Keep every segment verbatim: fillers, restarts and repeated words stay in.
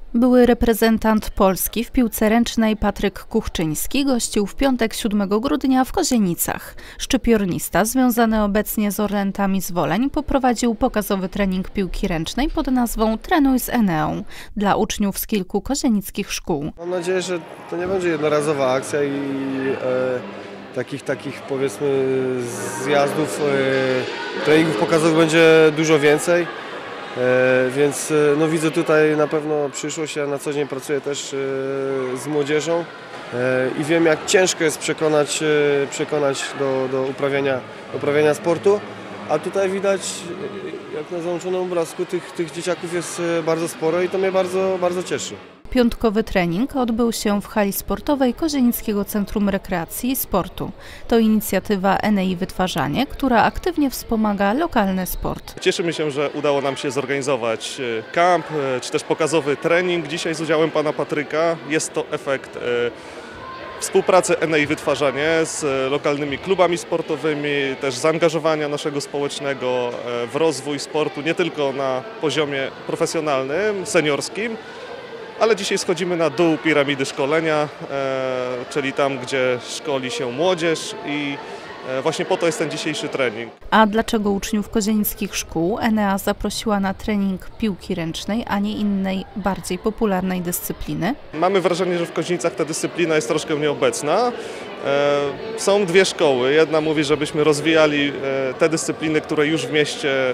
Były reprezentant Polski w piłce ręcznej Patryk Kuchczyński gościł w piątek siódmego grudnia w Kozienicach. Szczypiornista związany obecnie z Orlętami z Woleń poprowadził pokazowy trening piłki ręcznej pod nazwą Trenuj z Eneą dla uczniów z kilku kozienickich szkół. Mam nadzieję, że to nie będzie jednorazowa akcja i e, takich, takich powiedzmy zjazdów, e, treningów pokazowych będzie dużo więcej. E, więc no, widzę tutaj na pewno przyszłość. Ja na co dzień pracuję też e, z młodzieżą e, i wiem, jak ciężko jest przekonać, e, przekonać do, do uprawiania, uprawiania sportu, a tutaj widać, jak na załączonym obrazku, tych, tych dzieciaków jest bardzo sporo i to mnie bardzo, bardzo cieszy. Piątkowy trening odbył się w hali sportowej Kozienickiego Centrum Rekreacji i Sportu. To inicjatywa Enei Wytwarzanie, która aktywnie wspomaga lokalny sport. Cieszymy się, że udało nam się zorganizować kamp, czy też pokazowy trening dzisiaj z udziałem pana Patryka. Jest to efekt współpracy Enei Wytwarzanie z lokalnymi klubami sportowymi, też zaangażowania naszego społecznego w rozwój sportu nie tylko na poziomie profesjonalnym, seniorskim, ale dzisiaj schodzimy na dół piramidy szkolenia, e, czyli tam, gdzie szkoli się młodzież i e, właśnie po to jest ten dzisiejszy trening. A dlaczego uczniów kozienickich szkół Enea zaprosiła na trening piłki ręcznej, a nie innej, bardziej popularnej dyscypliny? Mamy wrażenie, że w Kozienicach ta dyscyplina jest troszkę nieobecna. E, są dwie szkoły. Jedna mówi, żebyśmy rozwijali e, te dyscypliny, które już w mieście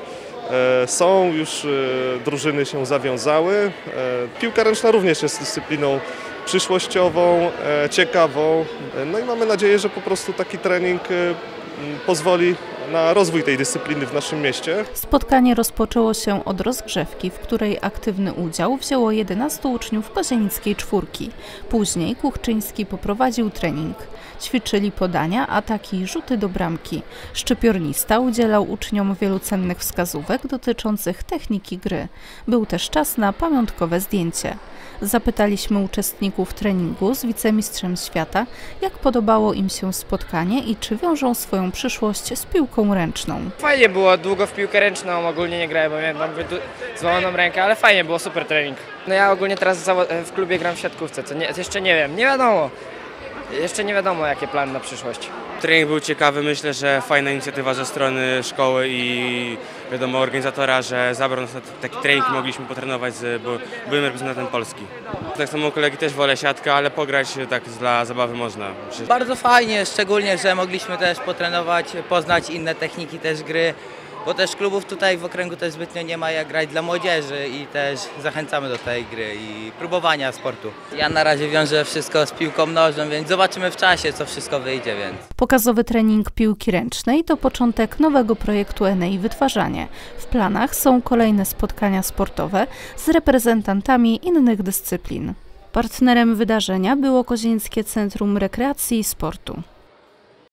są, już drużyny się zawiązały. Piłka ręczna również jest dyscypliną przyszłościową, ciekawą. No i mamy nadzieję, że po prostu taki trening pozwoli na rozwój tej dyscypliny w naszym mieście. Spotkanie rozpoczęło się od rozgrzewki, w której aktywny udział wzięło jedenastu uczniów kozienickiej czwórki. Później Kuchczyński poprowadził trening. Ćwiczyli podania, ataki i rzuty do bramki. Szczypiornista udzielał uczniom wielu cennych wskazówek dotyczących techniki gry. Był też czas na pamiątkowe zdjęcie. Zapytaliśmy uczestników treningu z wicemistrzem świata, jak podobało im się spotkanie i czy wiążą swoją przyszłość z piłką ręczną. Fajnie było, długo w piłkę ręczną ogólnie nie grałem, bo miałem tam złamaną rękę, ale fajnie było, super trening. No ja ogólnie teraz w klubie gram w siatkówce, co nie, jeszcze nie wiem, nie wiadomo. Jeszcze nie wiadomo, jakie plany na przyszłość. Trening był ciekawy, myślę, że fajna inicjatywa ze strony szkoły i wiadomo organizatora, że zabrał nas na taki trening i mogliśmy potrenować z byłym reprezentantem Polski. Tak samo kolegi też wolę siatkę, ale pograć tak dla zabawy można. Bardzo fajnie, szczególnie, że mogliśmy też potrenować, poznać inne techniki też gry. Bo też klubów tutaj w okręgu też zbytnio nie ma jak grać dla młodzieży i też zachęcamy do tej gry i próbowania sportu. Ja na razie wiążę wszystko z piłką nożną, więc zobaczymy w czasie, co wszystko wyjdzie. Więc. Pokazowy trening piłki ręcznej to początek nowego projektu Enei Wytwarzanie. W planach są kolejne spotkania sportowe z reprezentantami innych dyscyplin. Partnerem wydarzenia było Kozienickie Centrum Rekreacji i Sportu.